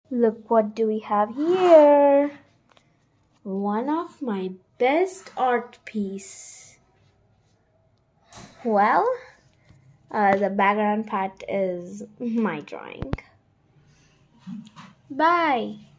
Look what do we have here. One of my best art piece. Well, the background part is my drawing. Bye.